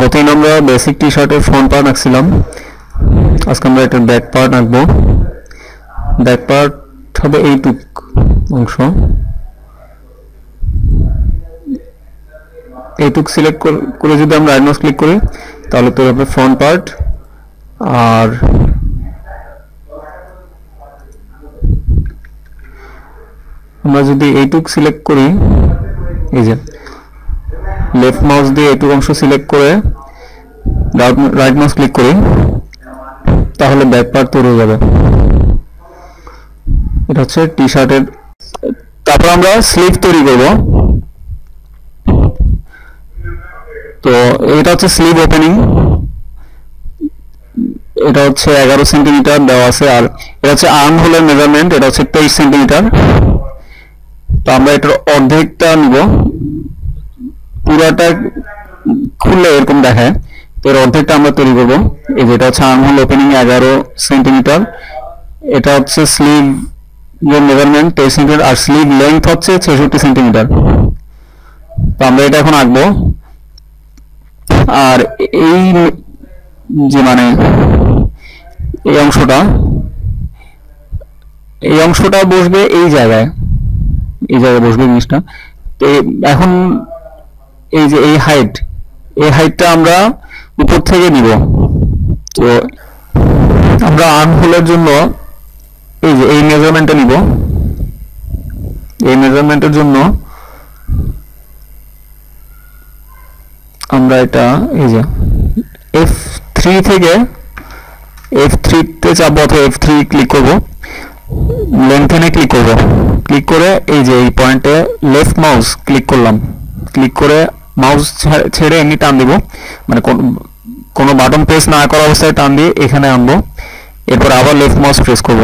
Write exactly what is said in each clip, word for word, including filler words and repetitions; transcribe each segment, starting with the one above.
গতদিন আমরা basic T শার্টের ফ্রন্ট পার্ট আঁকছিলাম, আজকে আমরা এটার ব্যাক পার্ট আঁকবো। ব্যাক পার্ট হবে এইটুক অংশ, এইটুক সিলেক্ট করে যদি আমরা রাইট মাউস ক্লিক করি তাহলে তো হবে ফ্রন্ট পার্ট। আর আমরা যদি এইটুক সিলেক্ট করি, এই যে লেফট মাউস দিয়ে এইটুক অংশ সিলেক্ট করে রাইট মাউস ক্লিক করি তাহলে ব্যাক পার্ট তৈরি হয়ে যাবে। এটা হচ্ছে টি শার্টের। তারপর আমরা স্লিভ তৈরি করব। তো এটা হচ্ছে স্লিভ ওপেনিং, এটা হচ্ছে এগারো সেন্টিমিটার দেওয়া আছে। আর এটা হচ্ছে আর্ম হোলের মেজারমেন্ট, এটা হচ্ছে তেইশ সেন্টিমিটার। তো আমরা এটার অর্ধেকটা নিব, পুরাটা খুললে এরকম দেখায়, তো এর অর্ধেকটা আমরা তৈরি করব। এই যেটা হচ্ছে আর্ম হোল ওপেনিং এগারো সেন্টিমিটার, এটা হচ্ছে স্লিভ এর মেজারমেন্ট তেইশ সেন্টিমিটার, আর স্লিভ লেন্থ হচ্ছে ছেষট্টি সেন্টিমিটার। তো আমরা এটা এখন আঁকবো। আর এই যে মানে এই অংশটা এই অংশটা বসবে এই জায়গায়, এই জায়গায় বসবে জিনিসটা। তো এখন এই যে এই হাইট, এই হাইটটা আমরা উপর থেকে নিব। তো আমরা আর্ম হোলের জন্য এই যে এই মেজারমেন্টটা নিব। এই মেজারমেন্টের জন্য আমরা এটা এই যে এফ থ্রি থেকে এফ থ্রি তে চাপবো অথবা এফ থ্রি ক্লিক করব, লেন্থেনে ক্লিক করব, ক্লিক করে এই যে এই পয়েন্টে লেফট মাউস ক্লিক করলাম, ক্লিক করে মাউস ছেড়ে এমনি টান দিব, মানে কোনো বাটন প্রেস না করা অবস্থায় টান দিয়ে এখানে আনবো। এরপর আবার লেফট মাউস প্রেস করব,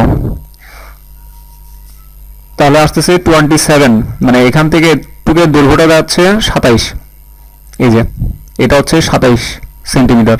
তাহলে আসতেছে টোয়েন্টি সেভেন, মানে এখান থেকে টুকের দৈর্ঘ্যটা যাচ্ছে সাতাইশ। এই যে এটা হচ্ছে সাতাইশ সেন্টিমিটার।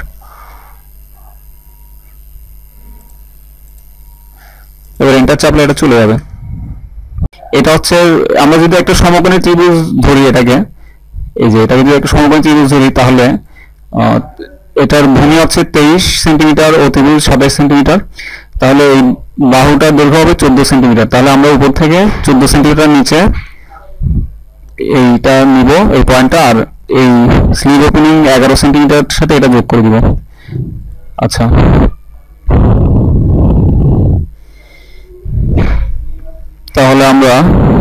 এবার এন্টার চাপলে এটা চলে যাবে। এটা হচ্ছে আমরা যদি একটা সমকোণী ত্রিভুজ ধরি, এটাকে এই যে এটা যদি একটা সমকোণী ত্রিভুজ ধরি তাহলে এটার ভূমি হচ্ছে তেইশ সেন্টিমিটার ও ত্রিভুজ সাতাইশ সেন্টিমিটার, তাহলে এই বাহুটার দৈর্ঘ্য হবে চোদ্দ সেন্টিমিটার। তাহলে আমরা উপর থেকে চোদ্দ সেন্টিমিটার নিচে এইটা নিব, এই পয়েন্টটা, আর এই স্লিভ ওপেনিং এগারো সেন্টিমিটার সাথে এটা যোগ করে দিব। আচ্ছা, তাহলে আমরা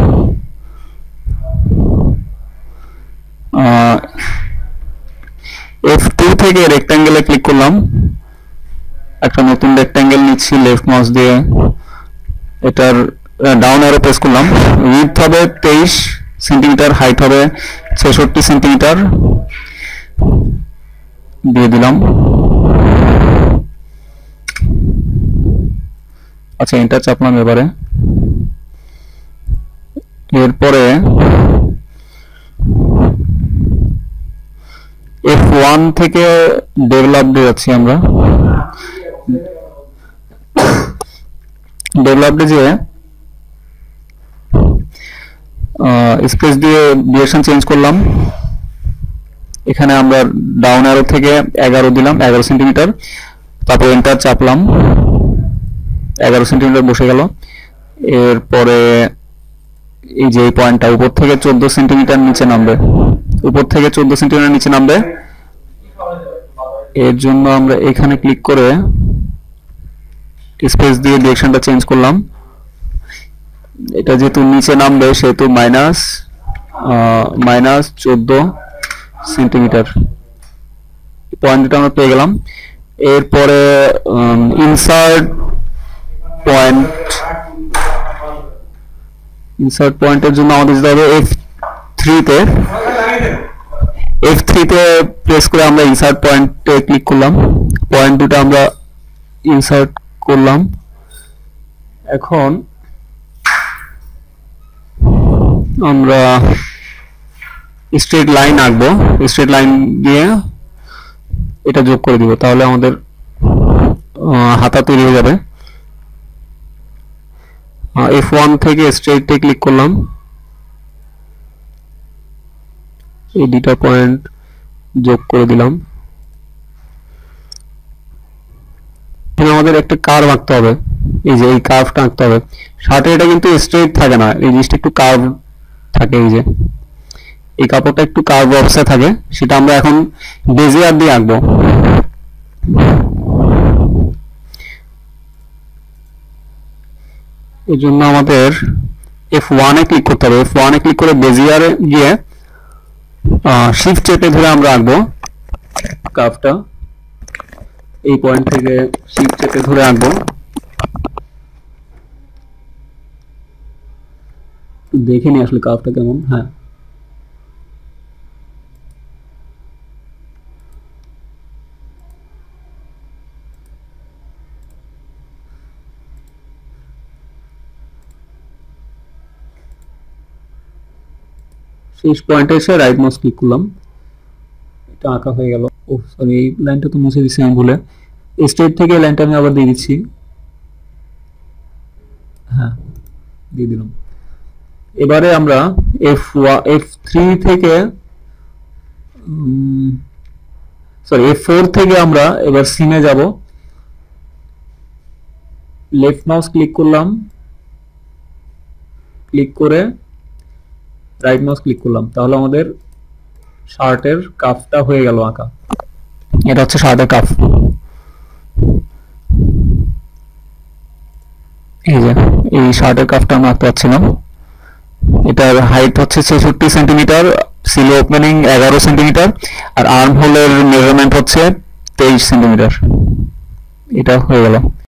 এফ টু থেকে রেক্ট্যাঙ্গেলে ক্লিক করলাম, একটা নতুন রেক্ট্যাঙ্গেল নিচ্ছি লেফট মাউস দিয়ে, এটার ডাউন অ্যারো প্রেস করলাম। উইডথ হবে তেইশ সেন্টিমিটার, হাইট হবে ছেষট্টি সেন্টিমিটার দিয়ে দিলাম। আচ্ছা, এন্টার চাপলাম। এবারে এরপরে এফ ওয়ান থেকে ডেভেলপডে যাচ্ছি আমরা। ডেভেলপডে যে স্পেস দিয়ে ডিরেকশন চেঞ্জ করলাম, এখানে আমরা ডাউন অ্যারো থেকে এগারো দিলাম, এগারো সেন্টিমিটার, তারপর এন্টার চাপলাম, এগারো সেন্টিমিটার বসে গেল। এরপরে এই যে এই পয়েন্টটা উপর থেকে চোদ্দ সেন্টিমিটার নিচে নামবে, উপর থেকে চোদ্দ সেন্টিমিটার নিচে নামবে। এর জন্য আমরা এখানে ক্লিক করে স্পেস দিয়ে ডিরেকশনটা চেঞ্জ করলাম। এটা যেহেতু নিচে নামবে সেহেতু মাইনাস মাইনাস চোদ্দ সেন্টিমিটার পয়েন্টটা আমরা পেয়ে গেলাম। এরপরে ইনসার্ট পয়েন্ট, ইনসার্ট পয়েন্টের জন্য আমাদের যেতে হবে এফ থ্রি তে। এফ থ্রি তে প্রেস করে আমরা ইনসার্ট পয়েন্টে ক্লিক করলাম, পয়েন্ট দুটো আমরা ইনসার্ট করলাম। এখন আমরা স্ট্রেট লাইন আঁকবো, স্ট্রেট লাইন দিয়ে এটা যোগ করে দিব, তাহলে আমাদের হাতা তৈরি হয়ে যাবে। এফ ওয়ান থেকে স্ট্রেটে ক্লিক করলাম, এই দুটো পয়েন্ট যোগ করে দিলাম। আমাদের একটা কার্ভ আঁকতে হবে, এই যে এই কার্ভটা আঁকতে হবে। শার্টে এটা কিন্তু স্ট্রেট থাকে না, এই জিনিসটা একটু কার্ভ থাকে, এই যে এই কাপড়টা একটু কার্ভ অবস্থায় থাকে, সেটা আমরা এখন বেজিয়ার দিয়ে আঁকবো। এর জন্য আমাদের এফ ওয়ান এ ক্লিক করতে হবে। এফ ওয়ান এ ক্লিক করে বেজিয়ারে গিয়ে শিফট চেপে ধরে আমরা আঁকবো কার্ভটা। এই পয়েন্ট থেকে শিফট চেপে ধরে আঁকবো। দেখে নি আসলে কার্ভটা কেমন। হ্যাঁ, শেষ পয়েন্টে এসে রাইট মাউস ক্লিক করলাম, এটা আঁকা হয়ে গেল। ও সরি, এই লাইনটা তো মুছে দিচ্ছি আমি ভুলে। স্ট্রেট থেকে লাইনটা আমি আবার দিয়ে দিচ্ছি। হ্যাঁ, দিয়ে দিলাম। এবারে আমরা এফ এফ থ্রি থেকে সরি এফ ফোর থেকে আমরা এবার সিনে যাব। লেফট মাউস ক্লিক করলাম, ক্লিক করে রাইট মাউস ক্লিক করলাম, তাহলে আমাদের শার্টের কাফটা হয়ে গেল আঁকা। এটা হচ্ছে শার্টের কাফ। এই যে এই শার্টের কাফটা আমরা আঁকতে পারছিলাম। এটার হাইট হচ্ছে ছেষট্টি সেন্টিমিটার, সিলো ওপেনিং এগারো সেন্টিমিটার, আর আর্ম হোলের মেজারমেন্ট হচ্ছে তেইশ সেন্টিমিটার। এটা হয়ে গেল।